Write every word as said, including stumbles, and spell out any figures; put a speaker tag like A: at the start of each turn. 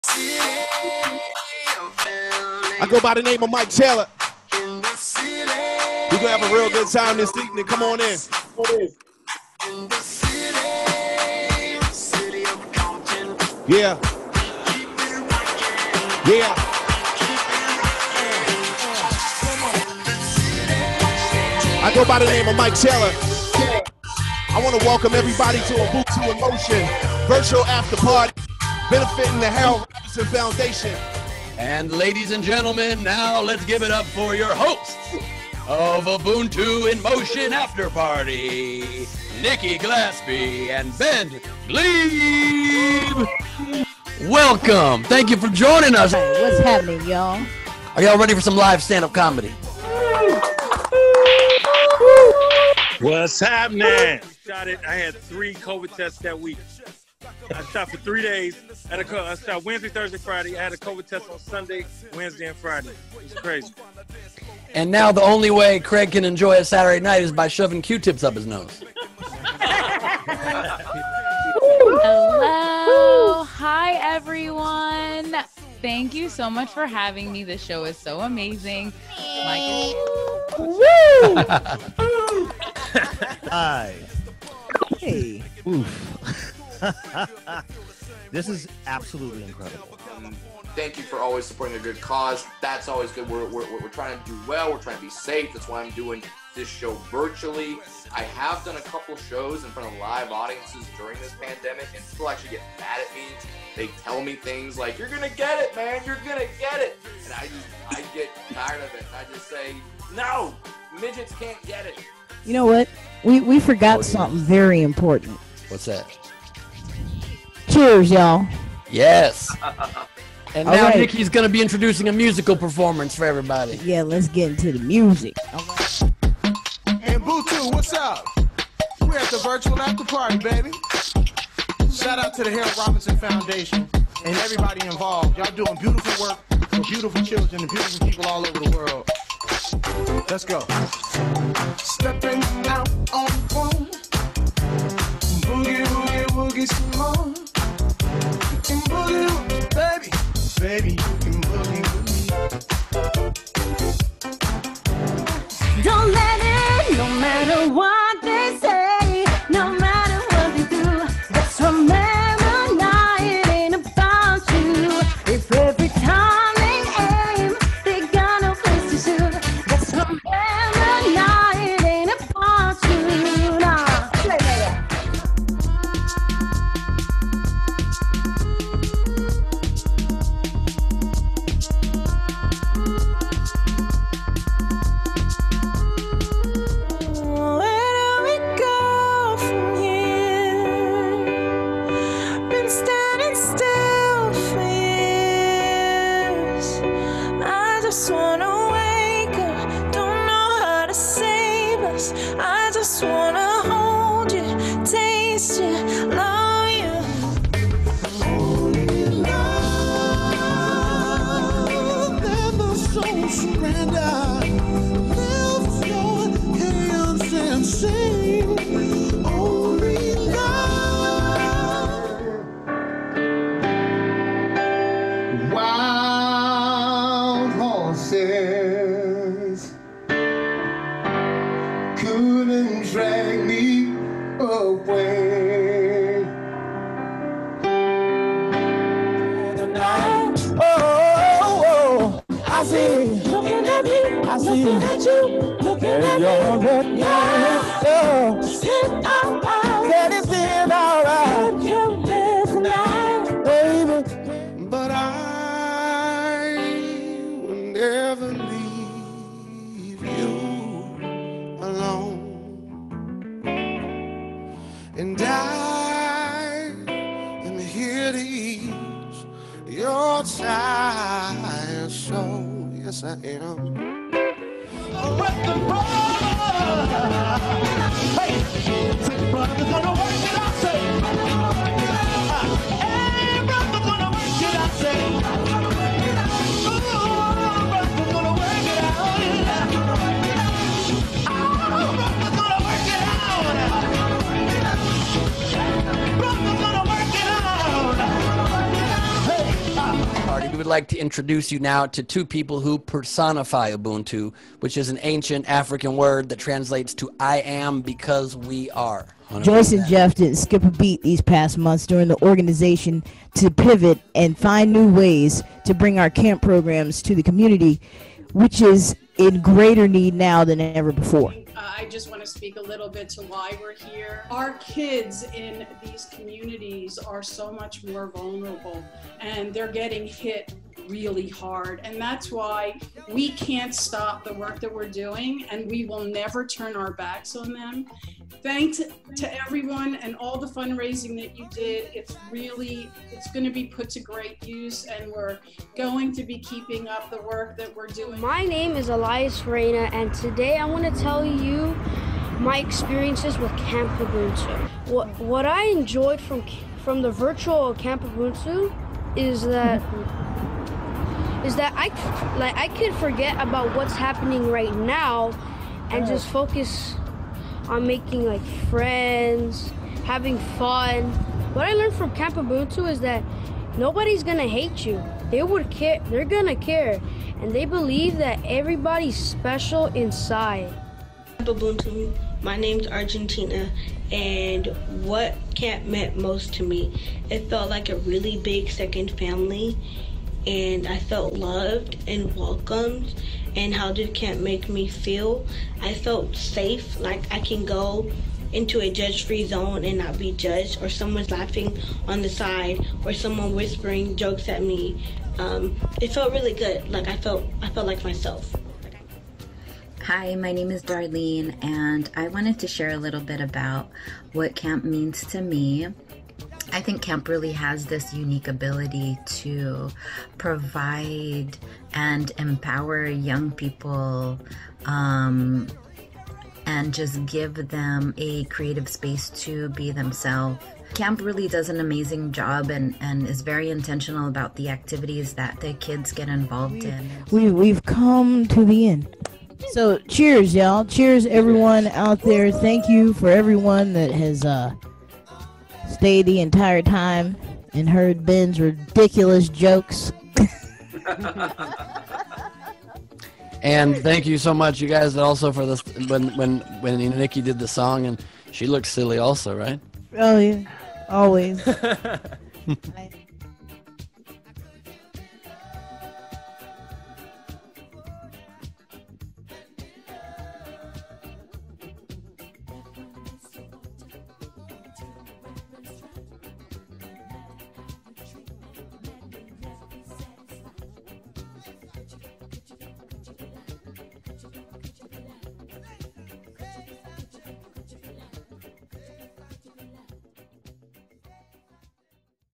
A: I go by the name of Mike Taylor. We're gonna have a real good time this evening. Come on in. Yeah. Yeah. I go by the name of Mike Taylor. I want to welcome everybody to Ubuntu in Motion virtual after party benefiting the Harold Robinson Foundation.
B: And ladies and gentlemen, now let's give it up for your hosts of Ubuntu in Motion After Party, Nikki Glaspie and Ben Glebe. Welcome. Thank you for joining us.
C: Hey, what's happening, y'all?
B: Are y'all ready for some live stand-up comedy?
D: What's happening? Shot it. I had three COVID tests that week. I shot for three days. I, had a, I shot Wednesday, Thursday, Friday. I had a COVID test on Sunday, Wednesday, and Friday. It's crazy.
B: And now the only way Craig can enjoy a Saturday night is by shoving Q-tips up his nose.
E: Hello. Hi, everyone. Thank you so much for having me. This show is so amazing. Mike is-
C: Woo!
F: Hi. Hey. Oof. This is absolutely incredible.
G: Um, thank you for always supporting a good cause. That's always good. We're, we're, we're trying to do well. We're trying to be safe. That's why I'm doing this show virtually. I have done a couple shows in front of live audiences during this pandemic, and people actually get mad at me. They tell me things like, "You're gonna get it, man. You're gonna get it," and I just I get tired of it. I just say, "No, midgets can't get it."
C: You know what? We we forgot
B: Oh,
C: something very important.
B: What's that?
C: Cheers, y'all.
B: Yes. And
C: All
B: now
C: right.
B: Nikki's going to be introducing a musical performance for everybody.
C: Yeah, let's get into the music. All right.
A: And Ubuntu, what's up? We're at the virtual after party, baby. Shout out to the Harold Robinson Foundation and everybody involved. Y'all doing beautiful work for beautiful children and beautiful people all over the world. Let's go. Stepping out on the phone. Boogie, boogie, boogie some more. You can boogie with me, baby. Baby, you can boogie with me.
H: Don't let it, no matter what they say, no matter what they do, just remember now it ain't about you. If every time they aim, they got no place to shoot, just remember now it ain't about you. Nah, play that. Where do we go from here? Been standing still for years. I just wanna wake up, don't know how to save us. I just wanna hold you, taste you, love you. Only love, never so surrender. Lift your hands and sing. Only love. Wild horses couldn't drag me away. Tonight, oh, oh, oh, I see, looking at me, I see, looking at you, looking at me, yeah, oh, sit out, that it's been alright, you're there tonight, baby, but I will never leave you alone, and I am here to ease your tired soul. Yes, I am. Hey, brother, gonna work it out, say. Hey, brother, gonna work it out, say. Ooh, brother, gonna work it out. Oh, brother, gonna work it out. Brother, gonna work it out. Hey, uh,
B: Party, we would like to introduce you now to two people who personify Ubuntu, which is an ancient African word that translates to I am because we are.
C: Joyce and Jeff didn't skip a beat these past months during the organization to pivot and find new ways to bring our camp programs to the community, which is in greater need now than ever before.
I: Uh, I just want to speak a little bit to why we're here. Our kids in these communities are so much more vulnerable, and they're getting hit really hard. And that's why we can't stop the work that we're doing, and we will never turn our backs on them. Thanks to everyone and all the fundraising that you did. It's really, it's going to be put to great use, and we're going to be keeping up the work that we're doing.
J: My name is Elias Reina, and today I want to tell you my experiences with Camp Ubuntu. What, what I enjoyed from, from the virtual Camp Ubuntu is that is that I, like, I could forget about what's happening right now and just focus on making like friends, having fun. What I learned from Camp Ubuntu is that nobody's gonna hate you. They would care, they're gonna care, and they believe that everybody's special inside.
K: Camp Ubuntu, my name's Argentina, and what camp meant most to me, it felt like a really big second family, and I felt loved and welcomed. And how did camp make me feel? I felt safe, like I can go into a judge-free zone and not be judged, or someone's laughing on the side, or someone whispering jokes at me. Um, it felt really good. Like I felt, I felt like myself.
L: Hi, my name is Darlene, and I wanted to share a little bit about what camp means to me. I think camp really has this unique ability to provide and empower young people um, and just give them a creative space to be themselves. Camp really does an amazing job and, and is very intentional about the activities that the kids get involved in.
C: We, we've come to the end. So cheers, y'all. Cheers, everyone out there. Thank you for everyone that has uh, stayed the entire time and heard Ben's ridiculous jokes.
B: And thank you so much, you guys, also for this. When when when Nikki did the song, and she looked silly, also, right?
C: Oh yeah, always. I,